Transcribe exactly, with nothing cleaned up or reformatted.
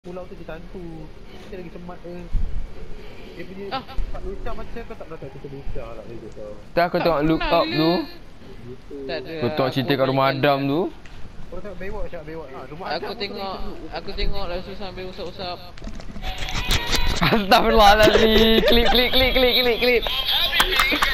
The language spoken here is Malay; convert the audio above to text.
Pulau tu kita hantu. Kita lagi semat dia. Dia punya Ah. tempat lucah macam kau tak pernah tengok cerita lucah lah dia kata. Tak aku tengok Look Up tu. Gitu. Tak ada. Aku tengok cerita kat rumah Adam tu. Kau tengok Baywatch tak Baywatch? Ha, rumah Aku Adam pun tengok, kena ikut. aku tengok lah tu sambil usap-usap. Astagfirullahaladzim. Klip klip klip klip klip klip.